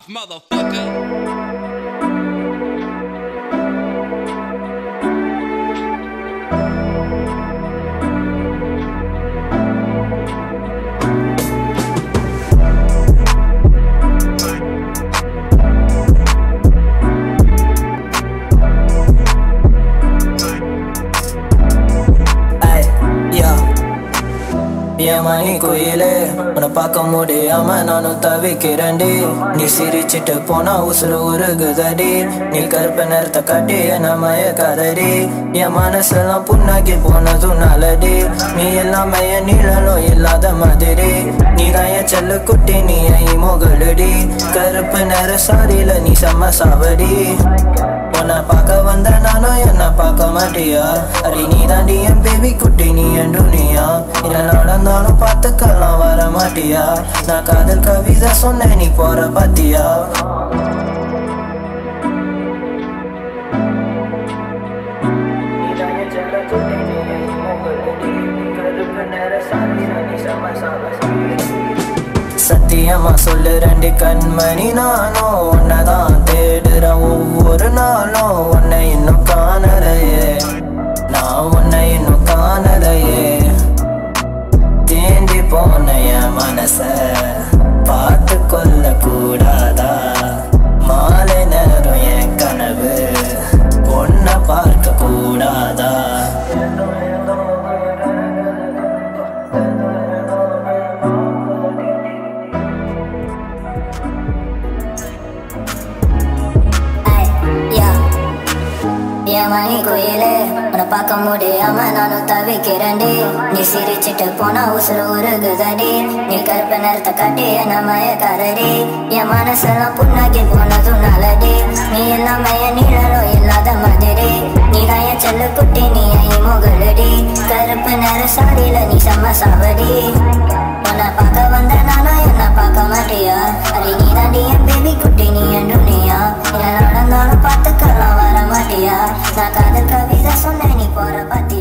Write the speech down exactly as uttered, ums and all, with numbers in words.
Motherfucker. Yamani koyile, una paka mudi amananu tavi kirandi. Ni siri chitte pona usru urugudadi. Ni karpener takati anamaya kadari. Yamana salam punna ki pona dunaladi. Ni ella maya nilalo illada madiri. Ni daya challu kutti ni ai mogaladi. Karpener sarila ni sama savadi. Ona paka vanda nano yana paka matiya. Ari ni dandi en baby kutti ni en dunia. Ina நடந்தாலும் பார்த்துக்கலாம் வர மாட்டியா நான் காதல் கவிதை சொன்னேன் நீ போற பாத்தியா சத்தியமா சொல்லு ரெண்டு கண்மணி நானும் உன்னதான் தேடுறேன் ஒவ்வொரு நாளும் உன்னை இன்னும் காணலையே நான் உன்னை இன்னும் காணலையே தேண்டி போன என் மனச பார்த்து கொள்ள கூடாதா மாலை நேரம் என் கனவு பொண்ண பார்க்க கூடாதா Yamani koyile, una paka mudi amananu tavi kirandi. Ni siri chitte pona usru urugudadi. Ni karpener takati anamaya kadari. Yamana salam punna ki pona dunaladi. Ni ella maya nilalo illada madiri. Ni daya challu kutti ni ai mogaladi. Karpener sarila ni sama savadi. Ona paka vanda nano yana paka matiya. Ari ni dandi en baby kutti ni en dunia. Ina nadandalum paathukalam vara matiya. நான் காதல் கவிதை சொன்னேன் நீ போற